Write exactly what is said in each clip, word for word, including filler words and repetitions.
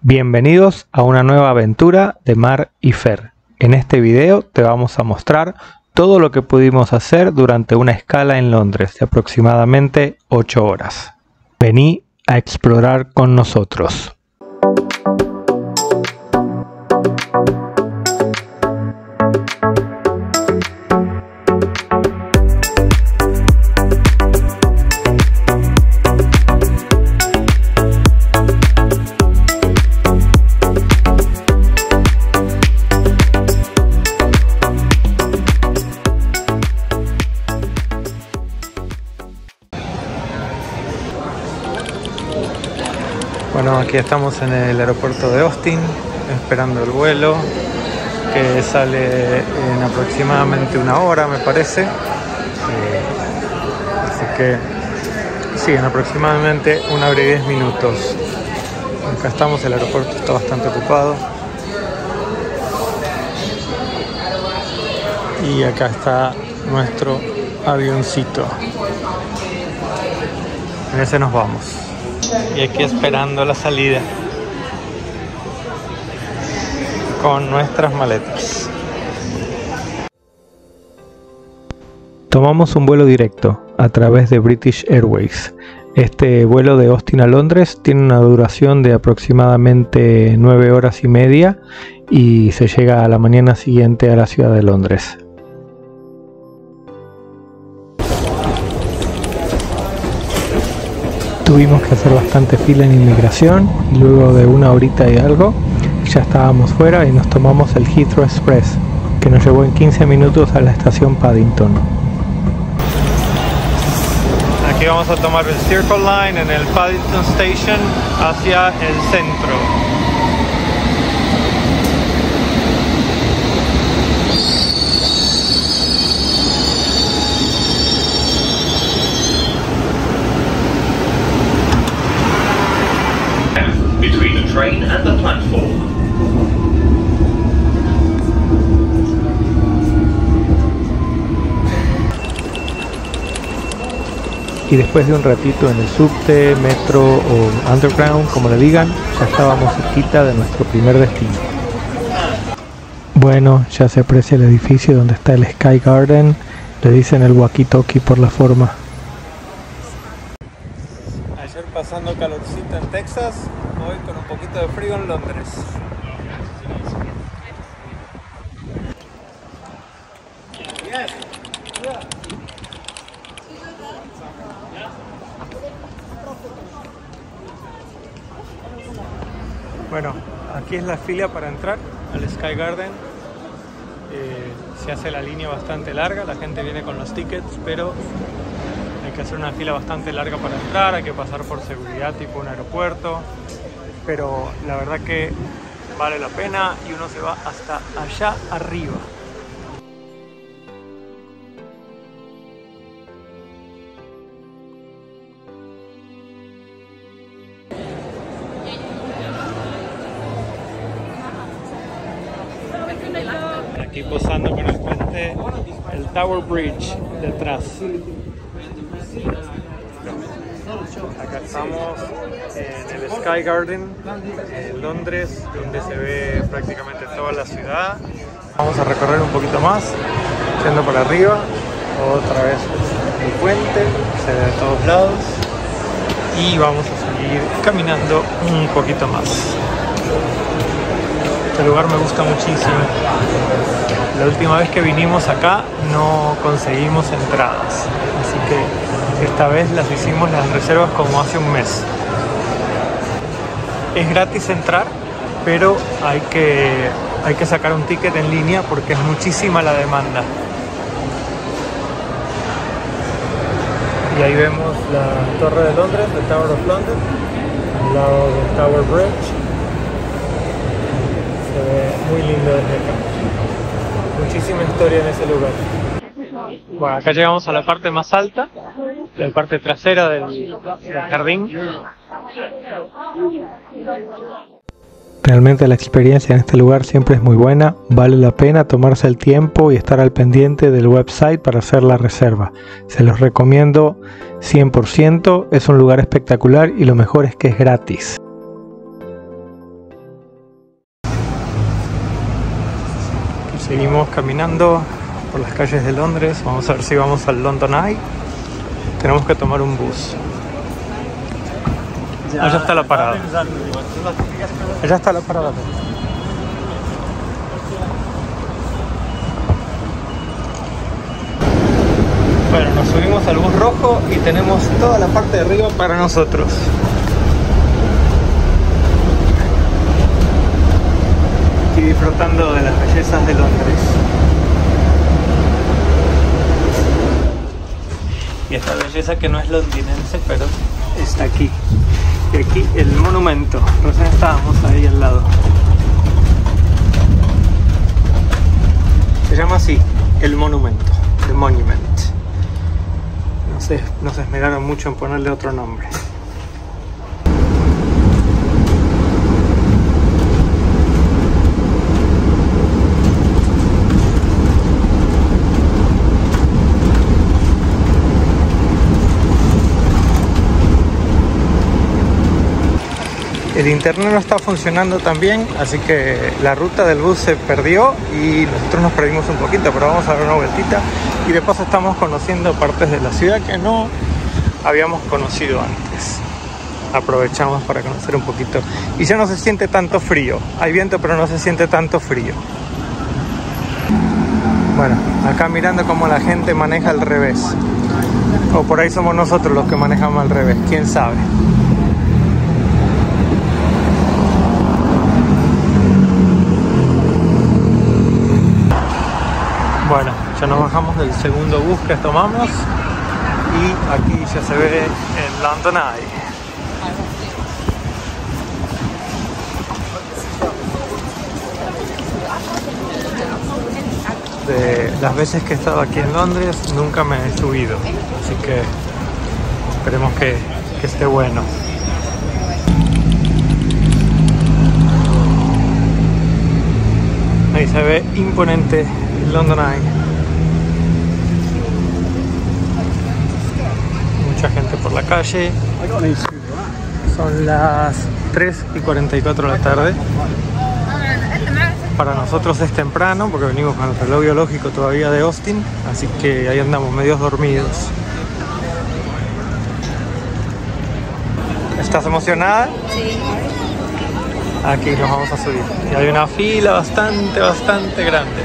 Bienvenidos a una nueva aventura de Mar y Fer. En este video te vamos a mostrar todo lo que pudimos hacer durante una escala en Londres de aproximadamente ocho horas. Vení a explorar con nosotros. Bueno, aquí estamos en el aeropuerto de Austin, esperando el vuelo, que sale en aproximadamente una hora, me parece. Eh, así que, sí, en aproximadamente una hora y diez minutos. Acá estamos, el aeropuerto está bastante ocupado. Y acá está nuestro avioncito. En ese nos vamos. Y aquí esperando la salida con nuestras maletas. Tomamos un vuelo directo a través de British Airways. Este vuelo de Austin a Londres tiene una duración de aproximadamente nueve horas y media y se llega a la mañana siguiente a la ciudad de Londres. Tuvimos que hacer bastante fila en inmigración y luego de una horita y algo ya estábamos fuera y nos tomamos el Heathrow Express, que nos llevó en quince minutos a la estación Paddington. Aquí vamos a tomar el Circle Line en el Paddington Station hacia el centro. Between the train and the platform. Y después de un ratito en el subte, metro o underground, como le digan, ya estábamos cerquita de nuestro primer destino. Bueno, ya se aprecia el edificio donde está el Sky Garden, le dicen el walkie-talkie por la forma. Ayer pasando calorcito en Texas, hoy con un poquito de frío en Londres. Bueno, aquí es la fila para entrar al Sky Garden. Eh, se hace la línea bastante larga, la gente viene con los tickets, pero hay que hacer una fila bastante larga para entrar, hay que pasar por seguridad tipo un aeropuerto, pero la verdad que vale la pena y uno se va hasta allá arriba. Aquí posando con el puente, el Tower Bridge detrás. Acá estamos en el Sky Garden en Londres, donde se ve prácticamente toda la ciudad. Vamos a recorrer un poquito más, yendo por arriba, otra vez el puente, se ve de todos lados y vamos a seguir caminando un poquito más. Este lugar me gusta muchísimo. La última vez que vinimos acá no conseguimos entradas, así que esta vez las hicimos las reservas como hace un mes. Es gratis entrar, pero hay que, hay que sacar un ticket en línea porque es muchísima la demanda. Y ahí vemos la Torre de Londres, the Tower of London, al lado del Tower Bridge. Se ve muy lindo desde acá. Muchísima historia en ese lugar. Bueno, acá llegamos a la parte más alta, la parte trasera del, del jardín. Realmente la experiencia en este lugar siempre es muy buena, vale la pena tomarse el tiempo y estar al pendiente del website para hacer la reserva. Se los recomiendo cien por ciento, es un lugar espectacular y lo mejor es que es gratis. Seguimos caminando por las calles de Londres. Vamos a ver si vamos al London Eye. Tenemos que tomar un bus. Allá está la parada. Allá está la parada. Bueno, nos subimos al bus rojo y tenemos toda la parte de arriba para nosotros. Estoy disfrutando de las bellezas de Londres. Y esta belleza que no es londinense, pero está aquí. Y aquí el monumento. Recién estábamos ahí al lado. Se llama así, el monumento. The Monument. No sé, no se esmeraron mucho en ponerle otro nombre. El internet no está funcionando tan bien, así que la ruta del bus se perdió y nosotros nos perdimos un poquito, pero vamos a dar una vueltita y de paso estamos conociendo partes de la ciudad que no habíamos conocido antes. Aprovechamos para conocer un poquito y ya no se siente tanto frío. Hay viento, pero no se siente tanto frío. Bueno, acá mirando cómo la gente maneja al revés. O por ahí somos nosotros los que manejamos al revés, quién sabe. Bueno, ya nos bajamos del segundo bus que tomamos y aquí ya se ve el London Eye. De las veces que he estado aquí en Londres nunca me he subido, así que esperemos que, que esté bueno. Ahí se ve imponente el London Eye. Mucha gente por la calle. Son las tres y cuarenta y cuatro de la tarde. Para nosotros es temprano porque venimos con el reloj biológico todavía de Austin, así que ahí andamos medios dormidos. ¿Estás emocionada? Sí. Aquí nos vamos a subir. Y hay una fila bastante, bastante grande.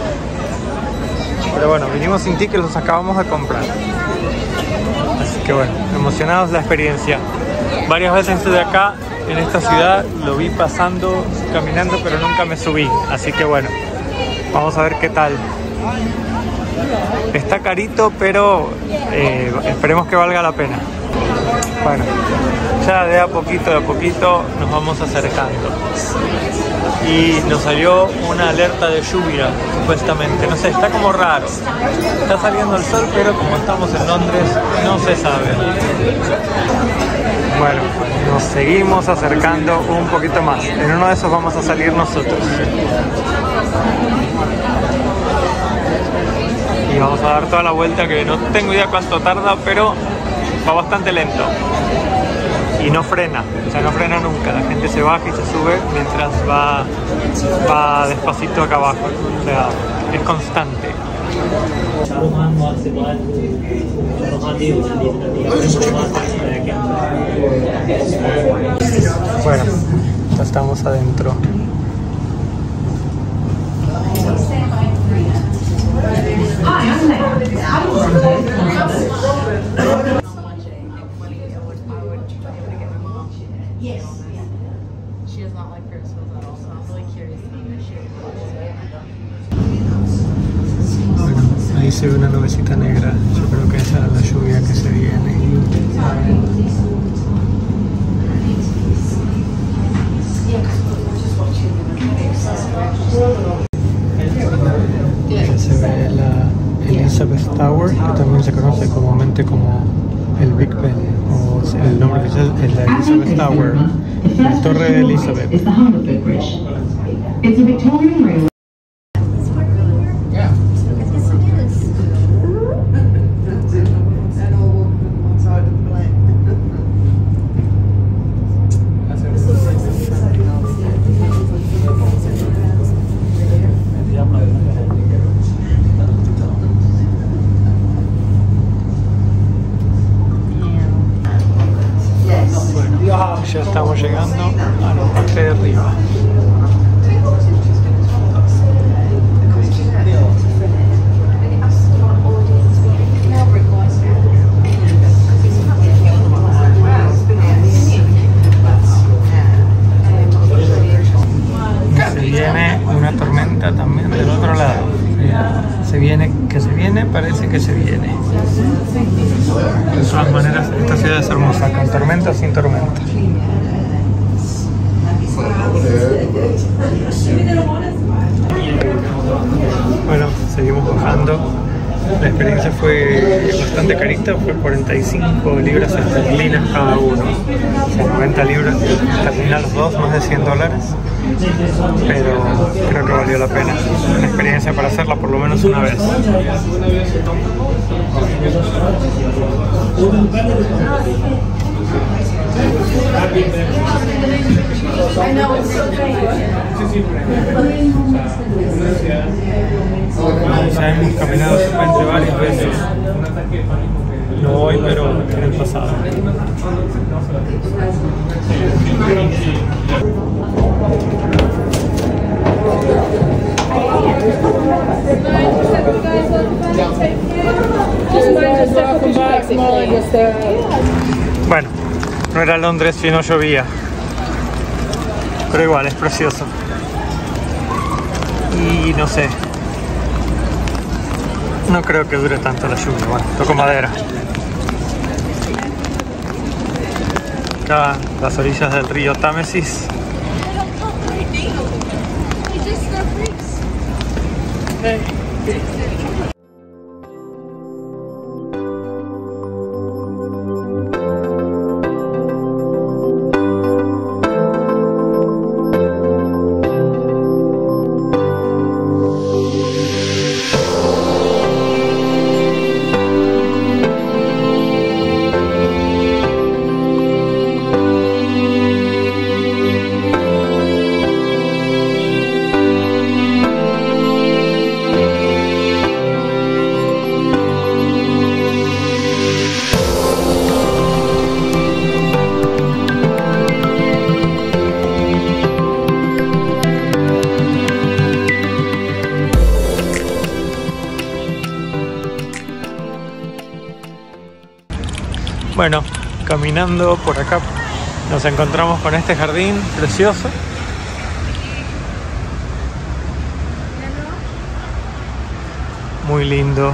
Pero bueno, vinimos sin tickets, los acabamos de comprar. Así que bueno, emocionados la experiencia. Varias veces estuve acá, en esta ciudad, lo vi pasando, caminando, pero nunca me subí. Así que bueno, vamos a ver qué tal. Está carito, pero eh, esperemos que valga la pena. Bueno, ya de a poquito, de a poquito nos vamos acercando. Y nos salió una alerta de lluvia, supuestamente. No sé, está como raro. Está saliendo el sol, pero como estamos en Londres, no se sabe. Bueno, nos seguimos acercando un poquito más. En uno de esos vamos a salir nosotros. Y vamos a dar toda la vuelta, que no tengo idea cuánto tarda, pero va bastante lento. Y no frena, o sea, no frena nunca. La gente se baja y se sube mientras va, va despacito acá abajo. O sea, es constante. Bueno, ya estamos adentro. Yes. She does not like Ferris wheels at all, so I'm really curious to know if she Bueno, ahí se ve una nubecita negra. Yo creo que esa es la lluvia que se viene. Ya se ve la Elizabeth Tower, que también se conoce comúnmente como el Big Ben, o el nombre oficial es la Elizabeth Tower, la Torre de Elizabeth. carita también del otro lado. Se viene, que se viene, parece que se viene. De todas maneras, esta ciudad es hermosa, con tormenta o sin tormenta. Bueno, seguimos bajando. La experiencia fue bastante carita, fue cuarenta y cinco libras esterlinas cada uno, o sea, noventa libras esterlinas los dos, más de cien dólares, pero creo que valió la pena. Una experiencia para hacerla por lo menos una vez. Ya hemos caminado entre varias veces. No hoy, pero en el pasado. Bueno, no era Londres si no llovía, pero igual es precioso. Y no sé, no creo que dure tanto la lluvia. Bueno, toco madera. Acá las orillas del río Támesis. Bueno, caminando por acá nos encontramos con este jardín precioso. Muy lindo.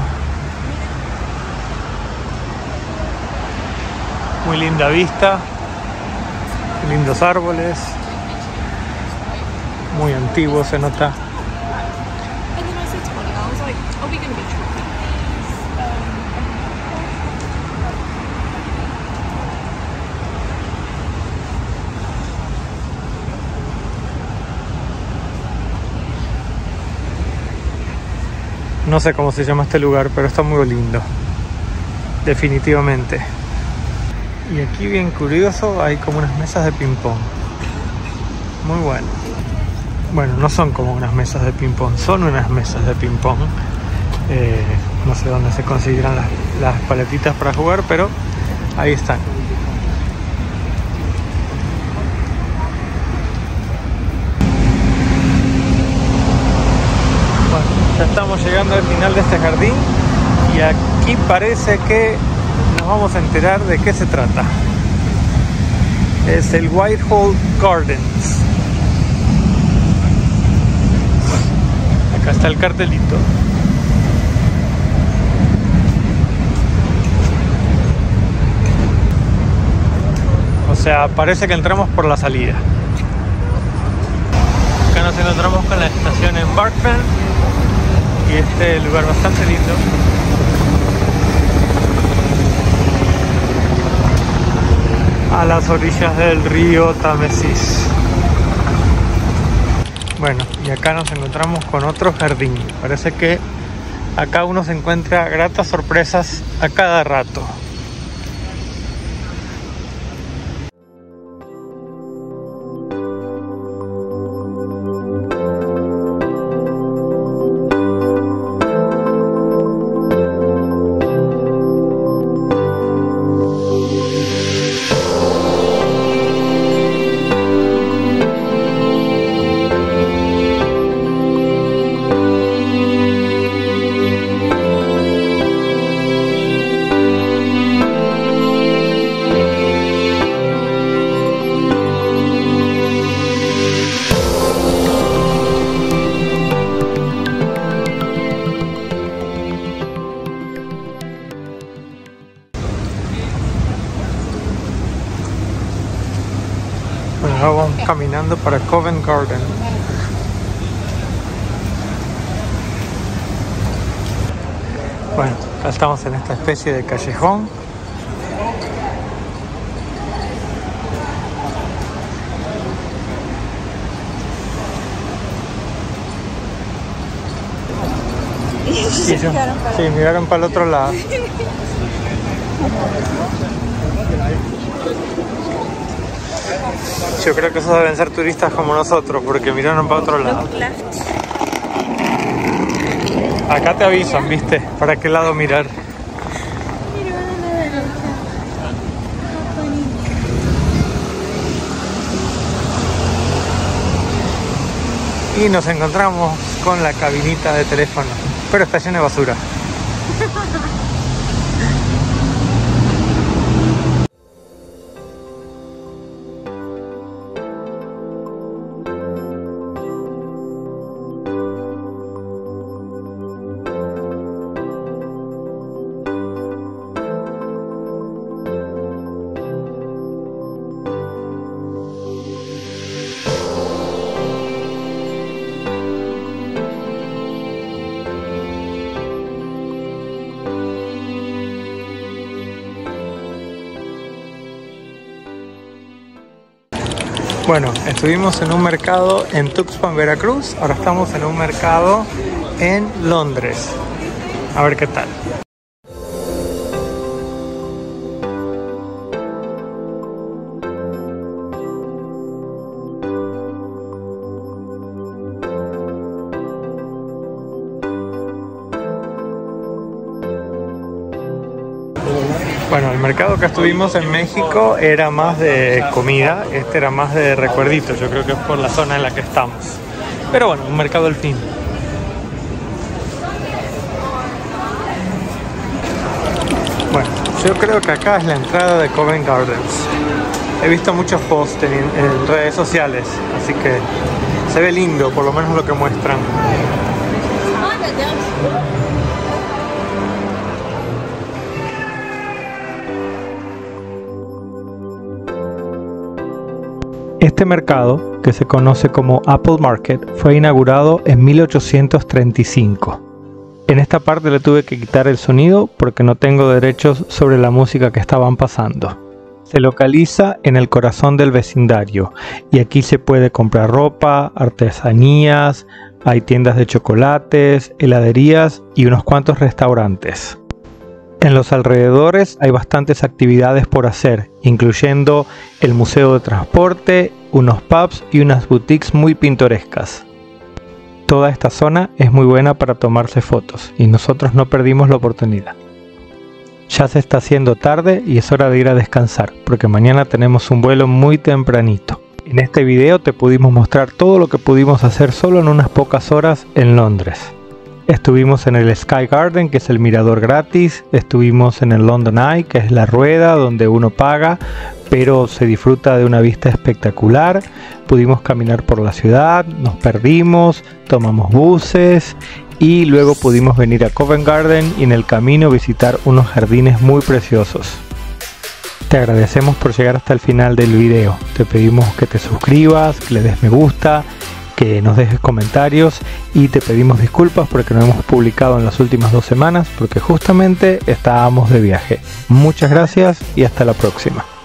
Muy linda vista. Lindos árboles. Muy antiguo se nota. No sé cómo se llama este lugar, pero está muy lindo, definitivamente. Y aquí, bien curioso, hay como unas mesas de ping pong. Muy bueno. Bueno, no son como unas mesas de ping pong, son unas mesas de ping pong. Eh, no sé dónde se conseguirán las, las paletitas para jugar, pero ahí están. Ya estamos llegando al final de este jardín y aquí parece que nos vamos a enterar de qué se trata. Es el Whitehall Gardens. Acá está el cartelito. O sea, parece que entramos por la salida. Acá nos encontramos con la estación Embarkment. Y este lugar bastante lindo. A las orillas del río Támesis. Bueno, y acá nos encontramos con otro jardín. Parece que acá uno se encuentra gratas sorpresas a cada rato. caminando para Covent Garden. Bueno, acá estamos en esta especie de callejón. Sí, yo, sí, miraron para el otro lado. Yo creo que esos deben ser turistas como nosotros, porque miraron para otro lado. Acá te avisan, ¿viste? ¿Para qué lado mirar? Y nos encontramos con la cabinita de teléfono, pero está llena de basura. Bueno, estuvimos en un mercado en Tuxpan, Veracruz. Ahora estamos en un mercado en Londres. A ver qué tal. Bueno, el mercado que estuvimos en México era más de comida, este era más de recuerditos, yo creo que es por la zona en la que estamos. Pero bueno, un mercado al fin. Bueno, yo creo que acá es la entrada de Covent Gardens. He visto muchos posts en, en redes sociales, así que se ve lindo, por lo menos lo que muestran. Este mercado, que se conoce como Apple Market, fue inaugurado en mil ochocientos treinta y cinco. En esta parte le tuve que quitar el sonido porque no tengo derechos sobre la música que estaban pasando. Se localiza en el corazón del vecindario y aquí se puede comprar ropa, artesanías, hay tiendas de chocolates, heladerías y unos cuantos restaurantes. En los alrededores hay bastantes actividades por hacer, incluyendo el museo de transporte, unos pubs y unas boutiques muy pintorescas. Toda esta zona es muy buena para tomarse fotos y nosotros no perdimos la oportunidad. Ya se está haciendo tarde y es hora de ir a descansar, porque mañana tenemos un vuelo muy tempranito. En este video te pudimos mostrar todo lo que pudimos hacer solo en unas pocas horas en Londres. Estuvimos en el Sky Garden, que es el mirador gratis. Estuvimos en el London Eye, que es la rueda donde uno paga, pero se disfruta de una vista espectacular. Pudimos caminar por la ciudad, nos perdimos, tomamos buses y luego pudimos venir a Covent Garden y en el camino visitar unos jardines muy preciosos. Te agradecemos por llegar hasta el final del video. Te pedimos que te suscribas, que le des me gusta, que nos dejes comentarios y te pedimos disculpas porque no hemos publicado en las últimas dos semanas porque justamente estábamos de viaje. Muchas gracias y hasta la próxima.